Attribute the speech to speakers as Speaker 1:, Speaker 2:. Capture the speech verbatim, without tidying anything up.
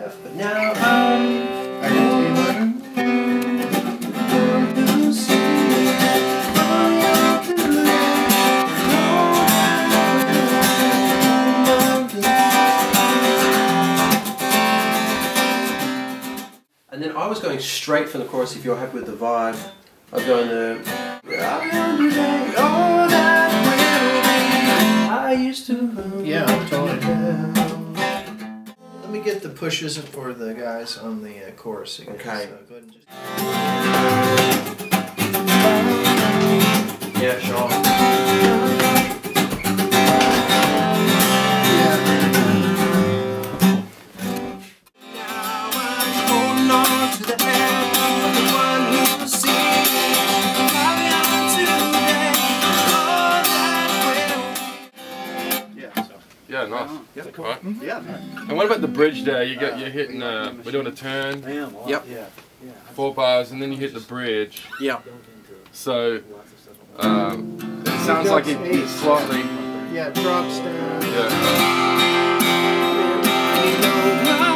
Speaker 1: F. But now I'm
Speaker 2: I can do minor.
Speaker 1: And then I was going straight from the chorus. If you're happy with the vibe, I was going to. All that will be, I used to.
Speaker 2: Yeah, totally. Let me get the pushes for the guys on the uh, chorus again.
Speaker 1: Okay.
Speaker 2: So go ahead and just...
Speaker 1: Yeah, sure.
Speaker 3: Yeah, nice.
Speaker 4: Yeah, cool.
Speaker 3: Right.
Speaker 4: Yeah.
Speaker 3: And what about the bridge there? You get you're hitting. Uh, we're doing a turn.
Speaker 1: Yep.
Speaker 3: Four bars, and then you hit the bridge.
Speaker 1: Yeah.
Speaker 3: So um, it sounds like it, it's slightly.
Speaker 2: Yeah, it drops down.
Speaker 3: Yeah.